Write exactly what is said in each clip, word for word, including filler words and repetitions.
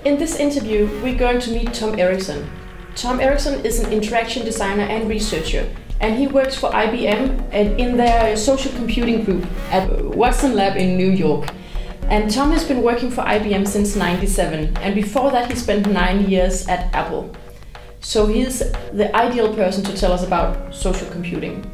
In this interview, we're going to meet Tom Erickson. Tom Erickson is an interaction designer and researcher, and he works for I B M and in their social computing group at Watson Lab in New York. And Tom has been working for I B M since ninety-seven, and before that he spent nine years at Apple. So he's the ideal person to tell us about social computing.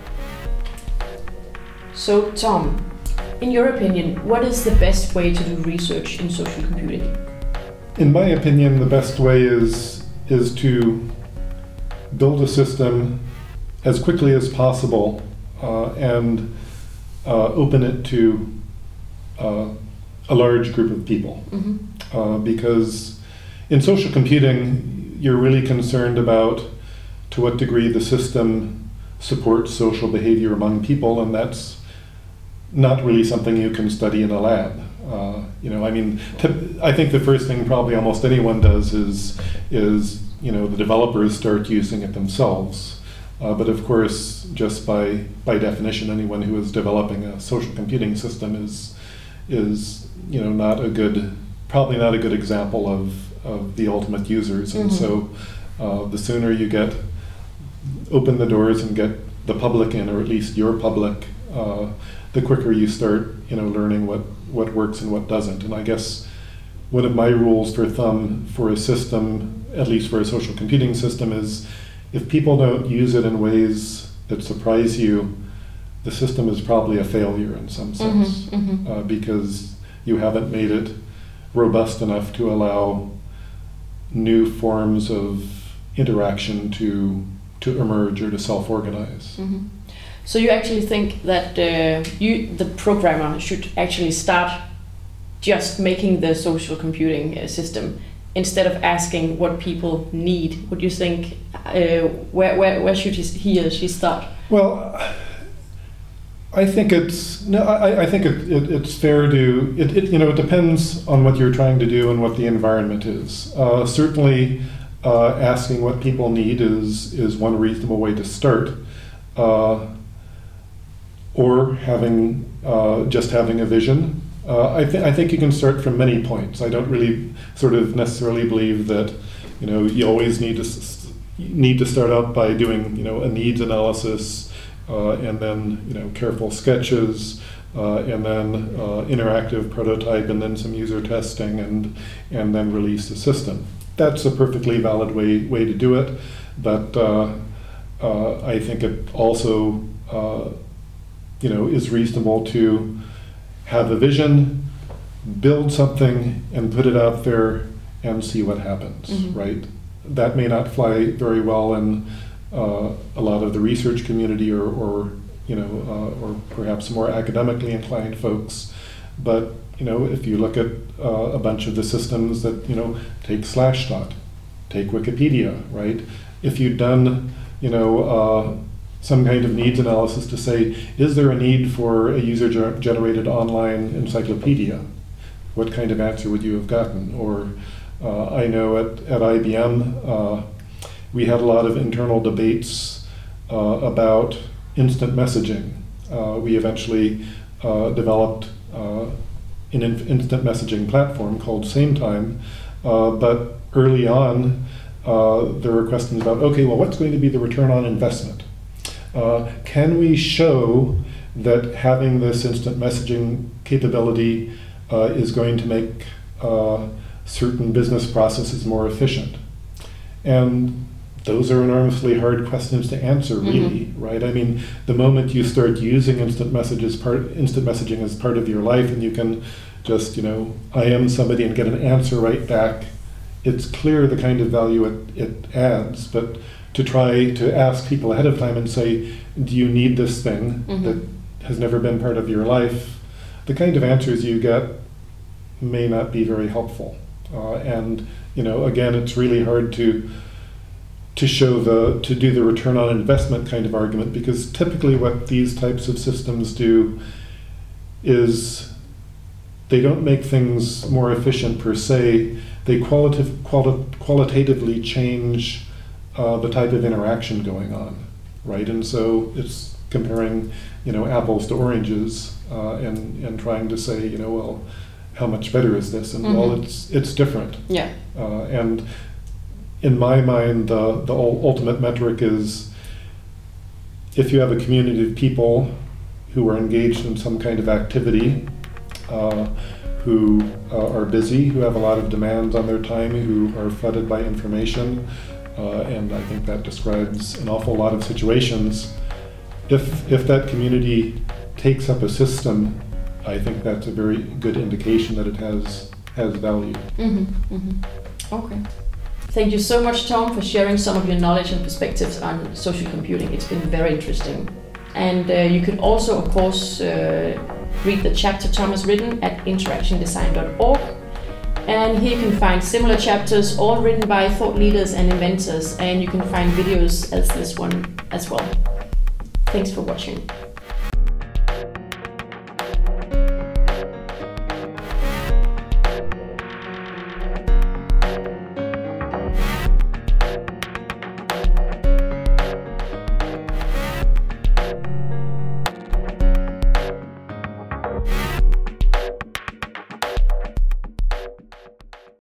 So Tom, in your opinion, what is the best way to do research in social computing? In my opinion, the best way is, is to build a system as quickly as possible uh, and uh, open it to uh, a large group of people. Mm-hmm. uh, because in social computing, you're really concerned about to what degree the system supports social behavior among people, and that's not really something you can study in a lab. Uh, you know, I mean, I think the first thing probably almost anyone does is, is you know, the developers start using it themselves. Uh, but of course, just by by definition, anyone who is developing a social computing system is is you know not a good, probably not a good example of of the ultimate users. And mm-hmm. so, uh, the sooner you get open the doors and get the public in, or at least your public, uh, the quicker you start, you know, learning what, what works and what doesn't. And I guess one of my rules for thumb for a system, at least for a social computing system, is if people don't use it in ways that surprise you, the system is probably a failure in some sense, mm-hmm, mm-hmm. Uh, because you haven't made it robust enough to allow new forms of interaction to to emerge or to self-organize. Mm-hmm. So you actually think that uh, you, the programmer, should actually start just making the social computing uh, system instead of asking what people need? Would you think uh, where, where where should he, he or she start? Well, I think it's no. I, I think it, it, it's fair to it, it. You know, it depends on what you're trying to do and what the environment is. Uh, certainly, uh, asking what people need is is one reasonable way to start. Uh, or having uh, just having a vision. Uh, I, th I think you can start from many points. I don't really sort of necessarily believe that you know you always need to s need to start out by doing you know a needs analysis uh, and then you know careful sketches uh, and then uh, interactive prototype and then some user testing and and then release the system. That's a perfectly valid way way to do it, but uh, uh, I think it also uh, you know, is reasonable to have a vision, build something, and put it out there and see what happens, mm-hmm. right? That may not fly very well in uh, a lot of the research community or, or you know, uh, or perhaps more academically inclined folks. But, you know, if you look at uh, a bunch of the systems that, you know, take Slashdot, take Wikipedia, right? If you'd done, you know, uh, some kind of needs analysis to say, is there a need for a user-generated online encyclopedia? What kind of answer would you have gotten? Or uh, I know at, at I B M, uh, we had a lot of internal debates uh, about instant messaging. Uh, we eventually uh, developed uh, an in instant messaging platform called SameTime, uh, but early on, uh, there were questions about, okay, well, what's going to be the return on investment? Uh, can we show that having this instant messaging capability uh, is going to make uh, certain business processes more efficient? And those are enormously hard questions to answer, really, mm-hmm. right? I mean, the moment you start using instant messages, part, instant messaging as part of your life, and you can just, you know, I am somebody and get an answer right back, it's clear the kind of value it, it adds. But to try to ask people ahead of time and say, do you need this thing mm-hmm. that has never been part of your life? The kind of answers you get may not be very helpful. Uh, and, you know, again, it's really hard to to show the, to do the return on investment kind of argument, because typically what these types of systems do is they don't make things more efficient per se, they qualitative, quali qualitatively change Uh, the type of interaction going on, right? And so it's comparing, you know, apples to oranges, uh, and and trying to say, you know, well, how much better is this? And Mm-hmm. well, it's it's different. Yeah. Uh, and in my mind, the the ultimate metric is if you have a community of people who are engaged in some kind of activity, uh, who uh, are busy, who have a lot of demands on their time, who are flooded by information, uh, and I think that describes an awful lot of situations. If if that community takes up a system, I think that's a very good indication that it has has value. Mm-hmm. Mm-hmm. Okay. Thank you so much, Tom, for sharing some of your knowledge and perspectives on social computing. It's been very interesting. And uh, you can also, of course, uh, read the chapter Tom has written at interaction design dot org. And here you can find similar chapters, all written by thought leaders and inventors, and you can find videos as this one as well. Thanks for watching.